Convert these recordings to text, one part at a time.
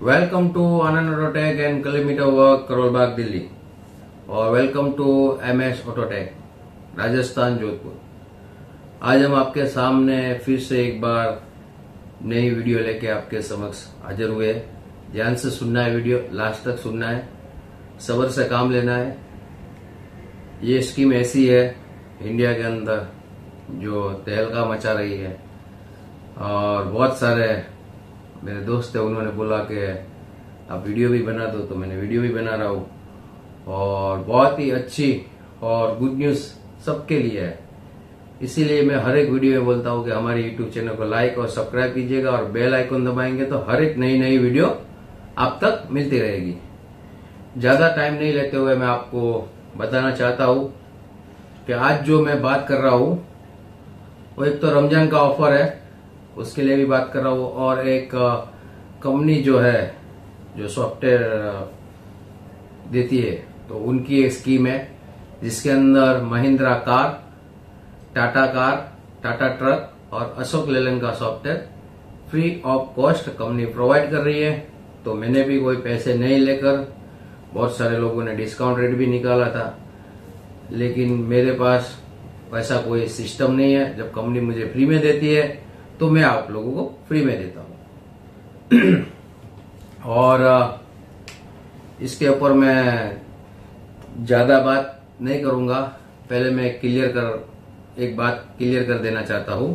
Welcome to Anand Autotech and kilometer work Karol Bagh Delhi और welcome to MS Autotech Rajasthan Jodhpur. आज हम आपके सामने फिर से एक बार नई वीडियो लेके आपके समक्ष हाजिर हुए। ध्यान से सुनना है, वीडियो लास्ट तक सुनना है, सब्र से काम लेना है। ये स्कीम ऐसी है इंडिया के अंदर जो तहलका मचा रही है और बहुत सारे मेरे दोस्त है, उन्होंने बोला कि आप वीडियो भी बना दो, तो मैंने वीडियो भी बना रहा हूँ और बहुत ही अच्छी और गुड न्यूज सबके लिए है। इसीलिए मैं हर एक वीडियो में बोलता हूँ कि हमारे यूट्यूब चैनल को लाइक और सब्सक्राइब कीजिएगा और बेल आइकन दबाएंगे तो हर एक नई वीडियो आप तक मिलती रहेगी। ज्यादा टाइम नहीं लेते हुए मैं आपको बताना चाहता हूँ कि आज जो मैं बात कर रहा हूँ वो एक तो रमजान का ऑफर है, उसके लिए भी बात कर रहा हूँ, और एक कंपनी जो है जो सॉफ्टवेयर देती है तो उनकी एक स्कीम है जिसके अंदर Mahindra car, Tata car, Tata truck और अशोक लेलैंड का software free of cost company provide कर रही है। तो मैंने भी कोई पैसे नहीं लेकर, बहुत सारे लोगों ने डिस्काउंट रेट भी निकाला था, लेकिन मेरे पास वैसा कोई सिस्टम नहीं है। जब कंपनी मुझे फ्री में देती है तो मैं आप लोगों को फ्री में देता हूं। और इसके ऊपर मैं ज्यादा बात नहीं करूंगा। पहले मैं एक बात क्लियर कर देना चाहता हूं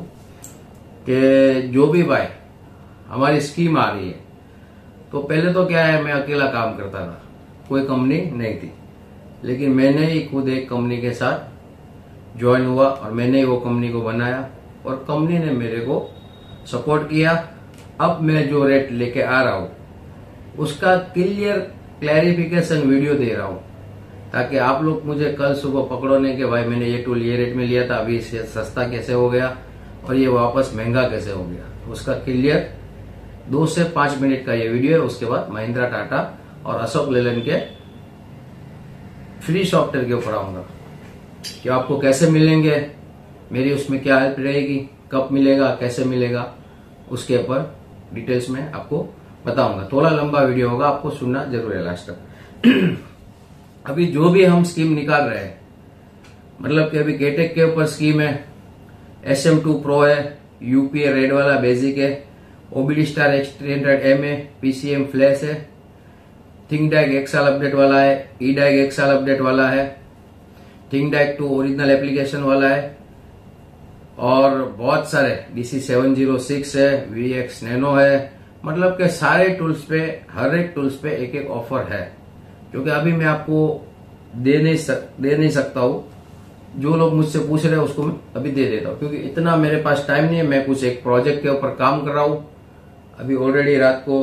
कि जो भी भाई हमारी स्कीम आ रही है, तो पहले तो क्या है, मैं अकेला काम करता था, कोई कंपनी नहीं थी, लेकिन मैंने ही खुद एक कंपनी के साथ ज्वाइन हुआ और मैंने ही वो कंपनी को बनाया और कंपनी ने मेरे को सपोर्ट किया। अब मैं जो रेट लेके आ रहा हूं उसका क्लैरिफिकेशन वीडियो दे रहा हूं ताकि आप लोग मुझे कल सुबह पकड़ो नहीं कि भाई मैंने ये टूल ये रेट में लिया था, अभी इससे सस्ता कैसे हो गया और ये वापस महंगा कैसे हो गया। उसका क्लियर 2 से 5 मिनट का ये वीडियो है। उसके बाद महिंद्रा, टाटा और अशोक लेलैंड के फ्री सॉफ्टवेयर के ऊपर आऊंगा कि आपको कैसे मिलेंगे, मेरी उसमें क्या हेल्प रहेगी, कब मिलेगा, कैसे मिलेगा, उसके ऊपर डिटेल्स में आपको बताऊंगा। थोड़ा लंबा वीडियो होगा, आपको सुनना जरूर है लास्ट तक। अभी जो भी हम स्कीम निकाल रहे हैं, मतलब कि अभी केटेक के ऊपर स्कीम है, SM2 प्रो है, UPA रेड वाला बेसिक है, OBD स्टार X300M है, PCM फ्लैश है, थिंकडैक 1 साल अपडेट वाला है, EDAG 1 साल अपडेट वाला है, थिंकडैक 2 ओरिजिनल एप्लीकेशन वाला है और बहुत सारे DC706 है, VX नैनो है। मतलब के सारे टूल्स पे, हर एक टूल्स पे एक एक ऑफर है, क्योंकि अभी मैं आपको दे नहीं सकता हूं। जो लोग मुझसे पूछ रहे हैं उसको मैं अभी दे देता हूं, क्योंकि इतना मेरे पास टाइम नहीं है। मैं कुछ एक प्रोजेक्ट के ऊपर काम कर रहा हूं। अभी ऑलरेडी रात को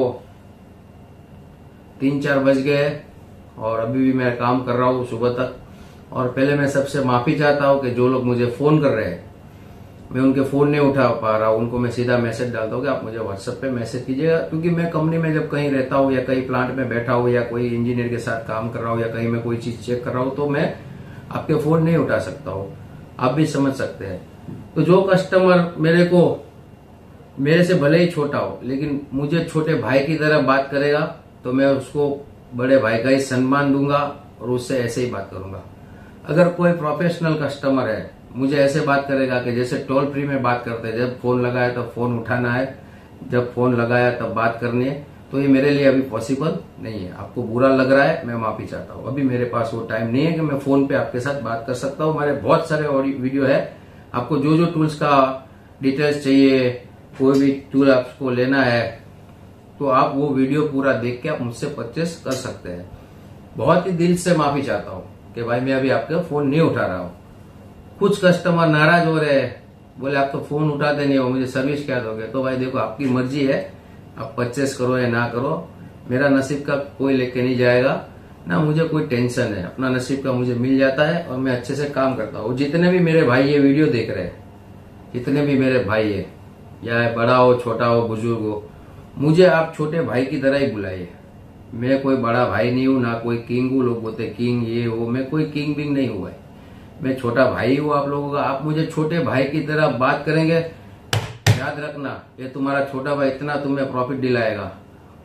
3-4 बज गए और अभी भी मैं काम कर रहा हूं सुबह तक। और पहले मैं सबसे माफी चाहता हूं कि जो लोग मुझे फोन कर रहे हैं, मैं उनके फोन नहीं उठा पा रहा हूं, उनको मैं सीधा मैसेज डालता हूं कि आप मुझे व्हाट्सएप पे मैसेज कीजिएगा, क्योंकि मैं कंपनी में जब कहीं रहता हूं या कहीं प्लांट में बैठा हूं या कोई इंजीनियर के साथ काम कर रहा हूं या कहीं मैं कोई चीज चेक कर रहा हूं तो मैं आपके फोन नहीं उठा सकता हूं। आप भी समझ सकते हैं। तो जो कस्टमर मेरे से भले ही छोटा हो लेकिन मुझे छोटे भाई की तरह बात करेगा तो मैं उसको बड़े भाई का ही सम्मान दूंगा और उससे ऐसे ही बात करूंगा। अगर कोई प्रोफेशनल कस्टमर है, मुझे ऐसे बात करेगा कि जैसे टोल फ्री में बात करते हैं, जब फोन लगाया तब फोन उठाना है, जब फोन लगाया तब बात करनी है, तो ये मेरे लिए अभी पॉसिबल नहीं है। आपको बुरा लग रहा है, मैं माफी चाहता हूँ। अभी मेरे पास वो टाइम नहीं है कि मैं फोन पे आपके साथ बात कर सकता हूँ। हमारे बहुत सारे वीडियो है, आपको जो जो टूल्स का डिटेल्स चाहिए, कोई भी टूल आपको लेना है तो आप वो वीडियो पूरा देख के आप मुझसे परचेस कर सकते हैं। बहुत ही दिल से माफी चाहता हूँ कि भाई मैं अभी आपका फोन नहीं उठा रहा हूँ। कुछ कस्टमर नाराज हो रहे हैं, बोले आप तो फोन उठाते नहीं हो, मुझे सर्विस क्या दोगे। तो भाई देखो, आपकी मर्जी है, आप परचेस करो या ना करो, मेरा नसीब का कोई लेके नहीं जाएगा ना, मुझे कोई टेंशन है। अपना नसीब का मुझे मिल जाता है और मैं अच्छे से काम करता हूँ। जितने भी मेरे भाई ये वीडियो देख रहे हैं, जितने भी मेरे भाई है, या बड़ा हो, छोटा हो, बुजुर्ग हो, मुझे आप छोटे भाई की तरह ही बुलाइए। मैं कोई बड़ा भाई नहीं हूं, ना कोई किंग हूं। लोग बोलते किंग ये हो, मैं कोई किंग बिंग नहीं हुआ है, मैं छोटा भाई हूं आप लोगों का। आप मुझे छोटे भाई की तरह बात करेंगे, याद रखना, ये तुम्हारा छोटा भाई इतना तुम्हें प्रॉफिट दिलाएगा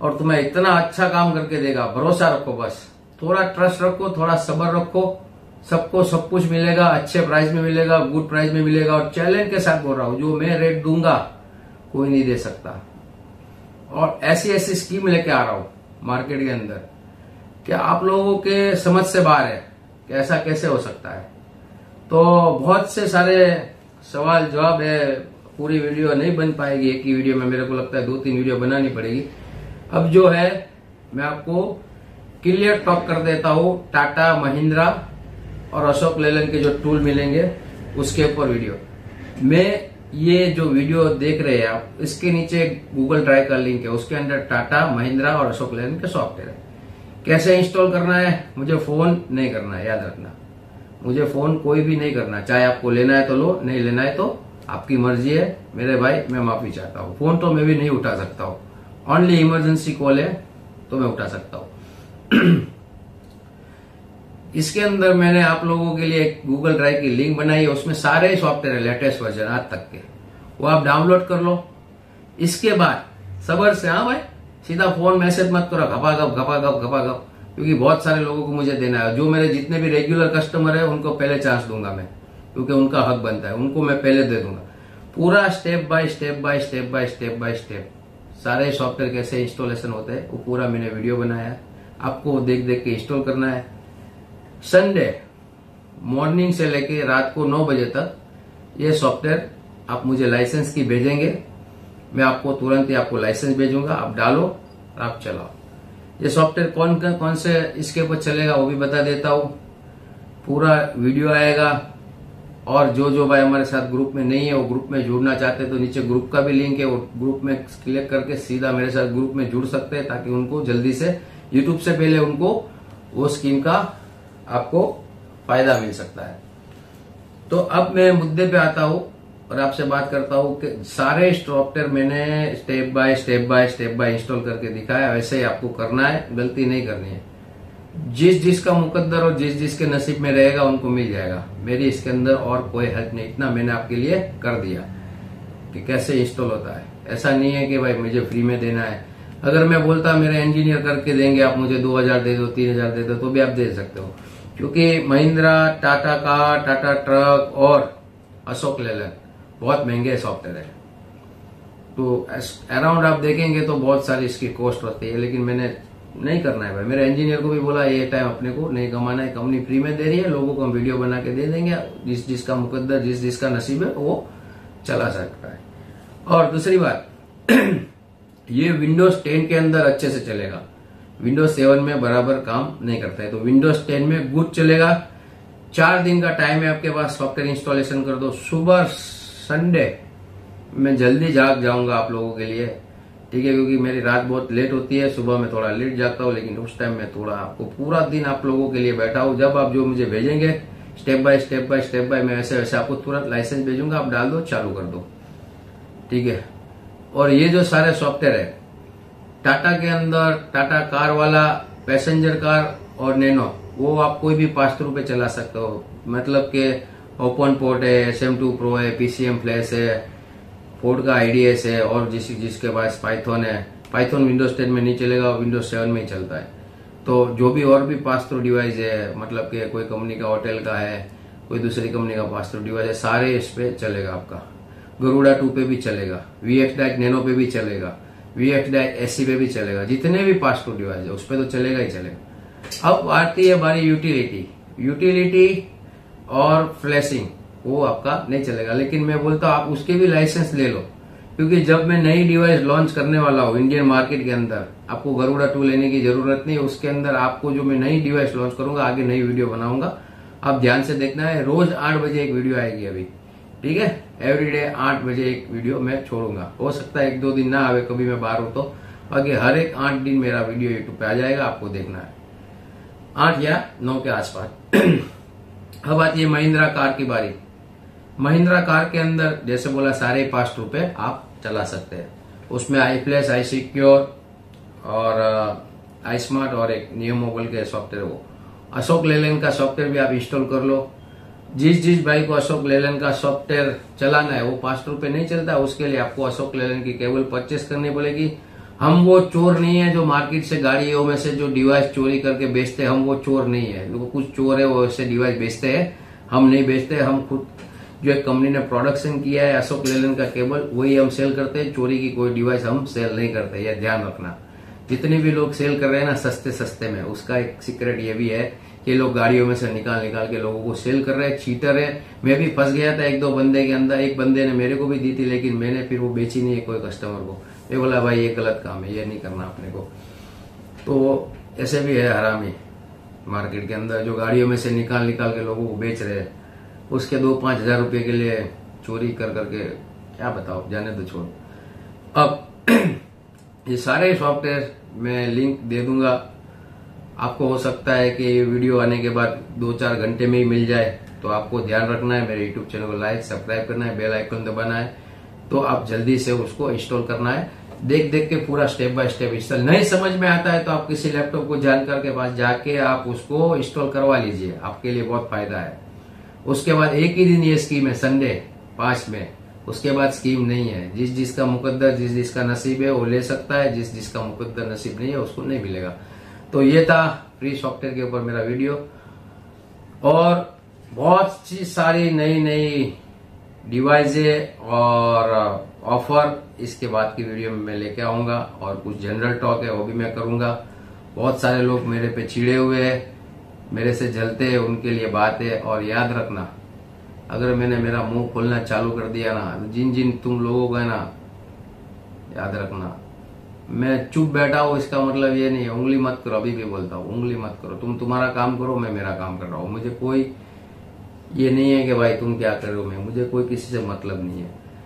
और तुम्हें इतना अच्छा काम करके देगा। भरोसा रखो, बस थोड़ा ट्रस्ट रखो, थोड़ा सब्र रखो, सबको सब कुछ मिलेगा, अच्छे प्राइस में मिलेगा, गुड प्राइस में मिलेगा। और चैलेंज के साथ बोल रहा हूं, जो मैं रेट दूंगा कोई नहीं दे सकता। और ऐसी ऐसी स्कीम लेके आ रहा हूं मार्केट के अंदर, क्या आप लोगों के समझ से बाहर है कि ऐसा कैसे हो सकता है। तो बहुत से सारे सवाल जवाब है, पूरी वीडियो नहीं बन पाएगी एक ही वीडियो में, मेरे को लगता है 2-3 वीडियो बनानी पड़ेगी। अब जो है मैं आपको क्लियर टॉक कर देता हूं, टाटा, महिंद्रा और अशोक लेलैंड के जो टूल मिलेंगे उसके ऊपर वीडियो। मैं ये जो वीडियो देख रहे हैं आप, इसके नीचे गूगल ड्राइव का लिंक है, उसके अंदर टाटा, महिंद्रा और अशोक लेलैंड के सॉफ्टवेयर है। कैसे इंस्टॉल करना है, मुझे फोन नहीं करना है, याद रखना, मुझे फोन कोई भी नहीं करना। चाहे आपको लेना है तो लो, नहीं लेना है तो आपकी मर्जी है मेरे भाई, मैं माफी चाहता हूँ। फोन तो मैं भी नहीं उठा सकता हूँ, ओनली इमरजेंसी कॉल है तो मैं उठा सकता हूँ। इसके अंदर मैंने आप लोगों के लिए एक गूगल ड्राइव की लिंक बनाई है, उसमें सारे सॉफ्टवेयर है लेटेस्ट वर्जन आज तक के, वो आप डाउनलोड कर लो। इसके बाद सबर से, हाँ भाई, सीधा फोन मैसेज मत करो घपाघप घपाघप घपाघप, क्योंकि बहुत सारे लोगों को मुझे देना है। जो मेरे जितने भी रेगुलर कस्टमर है उनको पहले चांस दूंगा मैं, क्योंकि उनका हक बनता है, उनको मैं पहले दे दूंगा। पूरा स्टेप बाय स्टेप सारे सॉफ्टवेयर कैसे इंस्टॉलेशन होते हैं वो पूरा मैंने वीडियो बनाया है, आपको देख देख के इंस्टॉल करना है। संडे मॉर्निंग से लेके रात को 9 बजे तक ये सॉफ्टवेयर आप मुझे लाइसेंस की भेजेंगे, मैं आपको तुरंत ही आपको लाइसेंस भेजूंगा, आप डालो और आप चलाओ। ये सॉफ्टवेयर कौन से इसके ऊपर चलेगा वो भी बता देता हूं, पूरा वीडियो आएगा। और जो भाई हमारे साथ ग्रुप में नहीं है, वो ग्रुप में जुड़ना चाहते हैं तो नीचे ग्रुप का भी लिंक है, वो ग्रुप में क्लिक करके सीधा मेरे साथ ग्रुप में जुड़ सकते हैं, ताकि उनको जल्दी से यूट्यूब से पहले उनको वो स्कीम का आपको फायदा मिल सकता है। तो अब मैं मुद्दे पे आता हूं और आपसे बात करता हूं कि सारे सॉफ्टवेयर मैंने स्टेप बाय स्टेप इंस्टॉल करके दिखाया, वैसे ही आपको करना है, गलती नहीं करनी है। जिसका मुकद्दर और जिसके नसीब में रहेगा उनको मिल जाएगा, मेरी इसके अंदर और कोई हेल्प नहीं। इतना मैंने आपके लिए कर दिया कि कैसे इंस्टॉल होता है। ऐसा नहीं है कि भाई मुझे फ्री में देना है। अगर मैं बोलता मेरे इंजीनियर करके देंगे, आप मुझे 2000 दे दो, 3000 दे दो, तो भी आप दे सकते हो, क्योंकि महिंद्रा, टाटा कार, टाटा ट्रक और अशोक लेलैंड बहुत महंगे सॉफ्टवेयर है। तो अराउंड आप देखेंगे तो बहुत सारी इसकी कॉस्ट होती है, लेकिन मैंने नहीं करना है भाई। मेरे इंजीनियर को भी बोला ये टाइम अपने को नहीं कमाना है, कंपनी फ्री में दे रही है, लोगों को हम वीडियो बना के दे देंगे, जिसका मुकद्दर जिसका नसीब है वो चला सकता है। और दूसरी बात ये विंडोज 10 के अंदर अच्छे से चलेगा, विंडोज 7 में बराबर काम नहीं करता है, तो विंडोज 10 में गुड चलेगा। 4 दिन का टाइम है आपके पास, सॉफ्टवेयर इंस्टॉलेशन कर दो। सुबह संडे मैं जल्दी जाग जाऊंगा आप लोगों के लिए, ठीक है, क्योंकि मेरी रात बहुत लेट होती है, सुबह में थोड़ा लेट जाता हूँ, लेकिन उस टाइम में थोड़ा आपको पूरा दिन आप लोगों के लिए बैठा हूँ। जब आप जो मुझे भेजेंगे स्टेप बाय मैं वैसे वैसे आपको तुरंत लाइसेंस भेजूंगा, आप डाल दो, चालू कर दो, ठीक है। और ये जो सारे सॉफ्टवेयर है टाटा के अंदर, टाटा कार वाला, पैसेंजर कार और नैनो, वो आप कोई भी पास थ्रू पे चला सकते हो। मतलब के ओपन पोर्ट है, SM2 प्रो है, PCM फ्लैश है, फोर्ड का IDS है, और जिसके पास पाइथन है। पाइथन विंडोज 10 में नहीं चलेगा, विंडोज 7 में ही चलता है। तो जो भी और भी पास थ्रू डिवाइस है, मतलब कि कोई कंपनी का होटल का है, कोई दूसरी कंपनी का पास थ्रू डिवाइस है, सारे इस पे चलेगा आपका। गरुड़ा 2 पे भी चलेगा, VX नैनो पे भी चलेगा, VX SC पे भी चलेगा, जितने भी पास थ्रू डिवाइस है उस पे तो चलेगा ही चलेगा। अब आती है बारी यूटिलिटी और फ्लैशिंग, वो आपका नहीं चलेगा, लेकिन मैं बोलता हूं आप उसके भी लाइसेंस ले लो, क्योंकि जब मैं नई डिवाइस लॉन्च करने वाला हूं इंडियन मार्केट के अंदर, आपको गरुड़ा 2 लेने की जरूरत नहीं है। उसके अंदर आपको जो मैं नई डिवाइस लॉन्च करूंगा, आगे नई वीडियो बनाऊंगा, आप ध्यान से देखना है। रोज 8 बजे एक वीडियो आएगी अभी, ठीक है, एवरीडे 8 बजे एक वीडियो मैं छोड़ूंगा। हो सकता है 1-2 दिन ना आवे, कभी मैं बाहर हूं तो, बाकी हर एक 8 दिन मेरा वीडियो यूट्यूब पे आ जाएगा, आपको देखना है 8 या 9 के आसपास। अब आती है महिंद्रा कार की बारी। महिंद्रा कार के अंदर जैसे बोला सारे पास थ्रू पे आप चला सकते हैं। उसमें iFlash, iSecure और iSmart और एक नियो मोबाइल के सॉफ्टवेयर, वो अशोक लेलैंड का सॉफ्टवेयर भी आप इंस्टॉल कर लो। जिस भाई को अशोक लेलैंड का सॉफ्टवेयर चलाना है, वो पास थ्रू पे नहीं चलता, उसके लिए आपको अशोक लेलैंड की केबल परचेस करनी पड़ेगी। हम वो चोर नहीं है जो मार्केट से गाड़ियों में से जो डिवाइस चोरी करके बेचते हैं, हम वो चोर नहीं है। वो कुछ चोर है वो ऐसे डिवाइस बेचते हैं, हम नहीं बेचते। हम खुद जो एक कंपनी ने प्रोडक्शन किया है अशोक लेलैंड का केबल, वही हम सेल करते हैं। चोरी की कोई डिवाइस हम सेल नहीं करते, यह ध्यान रखना। जितने भी लोग सेल कर रहे हैं ना सस्ते सस्ते में, उसका एक सीक्रेट ये भी है कि लोग गाड़ियों में से निकाल निकाल के लोगों को सेल कर रहे हैं, चीटर है। मैं भी फंस गया था एक दो बंदे के अंदर, एक बंदे ने मेरे को भी दी थी, लेकिन मैंने फिर वो बेची नहीं है कोई कस्टमर को। मैं बोला भाई ये गलत काम है, ये नहीं करना अपने को। तो ऐसे भी है हरामी मार्केट के अंदर जो गाड़ियों में से निकाल निकाल के लोगों को बेच रहे हैं, उसके 2-5 हजार रुपए के लिए चोरी कर करके क्या बताओ, जाने दो, छोड़। अब ये सारे सॉफ्टवेयर मैं लिंक दे दूंगा आपको। हो सकता है कि ये वीडियो आने के बाद 2-4 घंटे में ही मिल जाए, तो आपको ध्यान रखना है, मेरे यूट्यूब चैनल को लाइक सब्सक्राइब करना है, बेल आइकन दबाना है, तो आप जल्दी से उसको इंस्टॉल करना है। देख देख के पूरा स्टेप बाय स्टेप इंस्टॉल। नहीं समझ में आता है तो आप किसी लैपटॉप को जानकार के पास जाके आप उसको इंस्टॉल करवा लीजिए, आपके लिए बहुत फायदा है। उसके बाद एक ही दिन ये स्कीम है, संडे 5 में, उसके बाद स्कीम नहीं है। जिस जिसका मुकद्दर जिस जिसका नसीब है वो ले सकता है, जिस जिसका मुकद्दर नसीब नहीं है उसको नहीं मिलेगा। तो ये था फ्री सॉफ्टवेयर के ऊपर मेरा वीडियो, और बहुत सी सारी नई नई डिवाइसें और ऑफर इसके बाद की वीडियो में मैं लेके आऊंगा, और कुछ जनरल टॉक है वो भी मैं करूंगा। बहुत सारे लोग मेरे पे चिड़े हुए हैं, मेरे से जलते हैं, उनके लिए बात है। और याद रखना, अगर मैंने मेरा मुंह खोलना चालू कर दिया ना, जिन जिन तुम लोगों का ना, याद रखना मैं चुप बैठा हूं इसका मतलब ये नहीं है उंगली मत करो। अभी भी बोलता हूं उंगली मत करो, तुम तुम्हारा काम करो, मैं मेरा काम कर रहा हूं। मुझे कोई ये नहीं है कि भाई तुम क्या कर रहे हो, मुझे कोई किसी से मतलब नहीं है।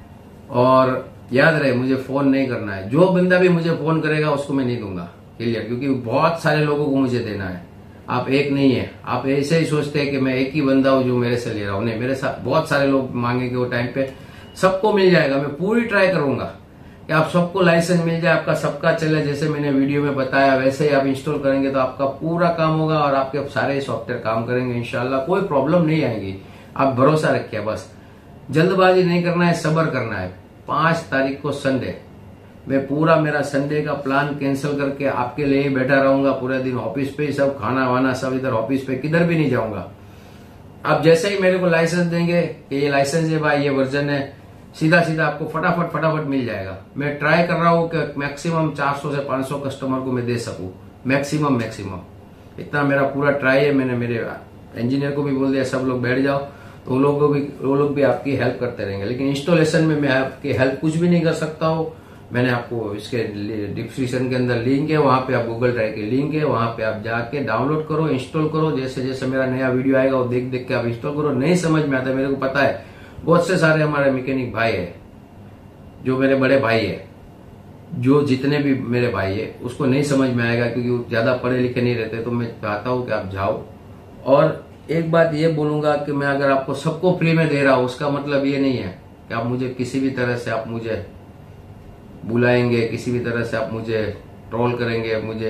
और याद रहे मुझे फोन नहीं करना है, जो बंदा भी मुझे फोन करेगा उसको मैं नहीं दूंगा, क्लियर, क्योंकि बहुत सारे लोगों को मुझे देना है। आप एक नहीं है, आप ऐसे ही सोचते हैं कि मैं एक ही बंदा हूं जो मेरे से ले रहा हूं, नहीं, मेरे साथ बहुत सारे लोग मांगेंगे वो टाइम पे, सबको मिल जाएगा। मैं पूरी ट्राई करूंगा कि आप सबको लाइसेंस मिल जाए, आपका सबका चले, जैसे मैंने वीडियो में बताया वैसे ही आप इंस्टॉल करेंगे तो आपका पूरा काम होगा और आपके सारे सॉफ्टवेयर काम करेंगे इंशाल्लाह, कोई प्रॉब्लम नहीं आएगी। आप भरोसा रखिए, बस जल्दबाजी नहीं करना है, सब्र करना है। 5 तारीख को संडे, मैं पूरा मेरा संडे का प्लान कैंसिल करके आपके लिए ही बैठा रहूंगा पूरे दिन, ऑफिस पे ही सब खाना वाना सब इधर ऑफिस पे, किधर भी नहीं जाऊंगा। आप जैसे ही मेरे को लाइसेंस देंगे कि ये लाइसेंस है भाई, ये वर्जन है, सीधा सीधा आपको फटाफट मिल जाएगा। मैं ट्राई कर रहा हूं कि मैक्सिमम 400 से 500 कस्टमर को मैं दे सकूं, मैक्सिमम इतना मेरा पूरा ट्राई है। मैंने मेरे इंजीनियर को भी बोल दिया सब लोग बैठ जाओ, तो वो लोग भी आपकी हेल्प करते रहेंगे। लेकिन इंस्टॉलेशन में मैं आपकी हेल्प कुछ भी नहीं कर सकता हूँ। मैंने आपको इसके डिस्क्रिप्शन के अंदर लिंक है, वहां पे आप गूगल ड्राइव के लिंक है, वहां पे आप जाके डाउनलोड करो, इंस्टॉल करो। जैसे जैसे मेरा नया वीडियो आएगा वो देख देख के आप इंस्टॉल करो। नहीं समझ में आता, मेरे को पता है बहुत से सारे हमारे मैकेनिक भाई है, जो मेरे बड़े भाई है, जो जितने भी मेरे भाई है, उसको नहीं समझ में आएगा क्योंकि वो ज्यादा पढ़े लिखे नहीं रहते। तो मैं चाहता हूं कि आप जाओ। और एक बात ये बोलूंगा कि मैं अगर आपको सबको फ्री में दे रहा हूं, उसका मतलब ये नहीं है कि आप मुझे किसी भी तरह से आप मुझे बुलाएंगे, किसी भी तरह से आप मुझे ट्रोल करेंगे, मुझे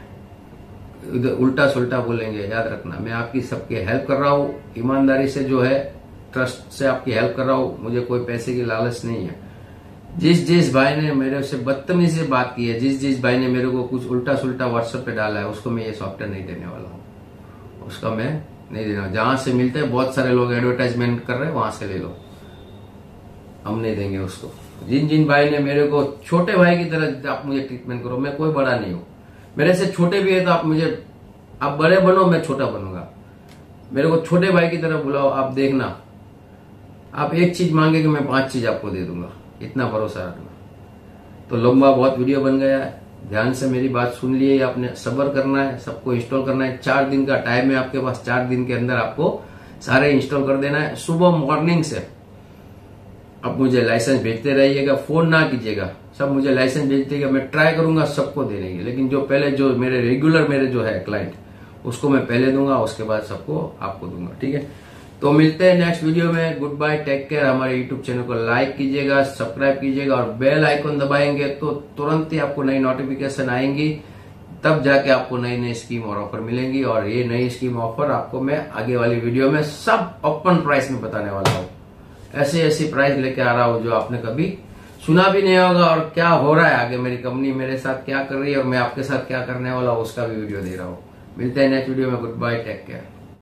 उल्टा सुल्टा बोलेंगे। याद रखना, मैं आपकी सबकी हेल्प कर रहा हूं, ईमानदारी से जो है ट्रस्ट से आपकी हेल्प कर रहा हूं। मुझे कोई पैसे की लालच नहीं है। जिस भाई ने मेरे से बदतमीजी से बात की है, जिस भाई ने मेरे को कुछ उल्टा सुल्टा व्हाट्सएप पे डाला है, उसको मैं ये सॉफ्टवेयर नहीं देने वाला हूँ, उसका मैं नहीं देना। जहां से मिलते हैं, बहुत सारे लोग एडवर्टाइजमेंट कर रहे हैं, वहां से ले लो, हम नहीं देंगे उसको। जिन भाई ने मेरे को छोटे भाई की तरह आप मुझे ट्रीटमेंट करो, मैं कोई बड़ा नहीं हूं, मेरे से छोटे भी है तो आप बड़े बनो, मैं छोटा बनूंगा। मेरे को छोटे भाई की तरह बुलाओ, आप देखना, आप एक चीज मांगे कि मैं 5 चीज आपको दे दूंगा, इतना भरोसा रखना। तो लंबा बहुत वीडियो बन गया है, ध्यान से मेरी बात सुन लिए, आपने सब्र करना है, सबको इंस्टॉल करना है। 4 दिन का टाइम है आपके पास, 4 दिन के अंदर आपको सारे इंस्टॉल कर देना है। सुबह मॉर्निंग से अब मुझे लाइसेंस भेजते रहिएगा, फोन ना कीजिएगा, सब मुझे लाइसेंस भेजते, मैं ट्राई करूंगा सबको देने की। लेकिन जो पहले जो मेरे रेगुलर मेरे जो है क्लाइंट, उसको मैं पहले दूंगा, उसके बाद सबको आपको दूंगा, ठीक है। तो मिलते हैं नेक्स्ट वीडियो में, गुड बाय, टेक केयर। हमारे यूट्यूब चैनल को लाइक कीजिएगा, सब्सक्राइब कीजिएगा और बेल आइकन दबाएंगे तो तुरंत ही आपको नई नोटिफिकेशन आएंगी, तब जाके आपको नई नई स्कीम और ऑफर मिलेंगी। और ये नई स्कीम ऑफर आपको मैं आगे वाली वीडियो में सब ओपन प्राइस में बताने वाला हूँ। ऐसी प्राइस लेके आ रहा हूँ जो आपने कभी सुना भी नहीं होगा और क्या हो रहा है आगे, मेरी कंपनी मेरे साथ क्या कर रही है और मैं आपके साथ क्या करने वाला हूँ उसका भी वीडियो दे रहा हूँ। मिलते हैं नेक्स्ट वीडियो में। Good bye, take care.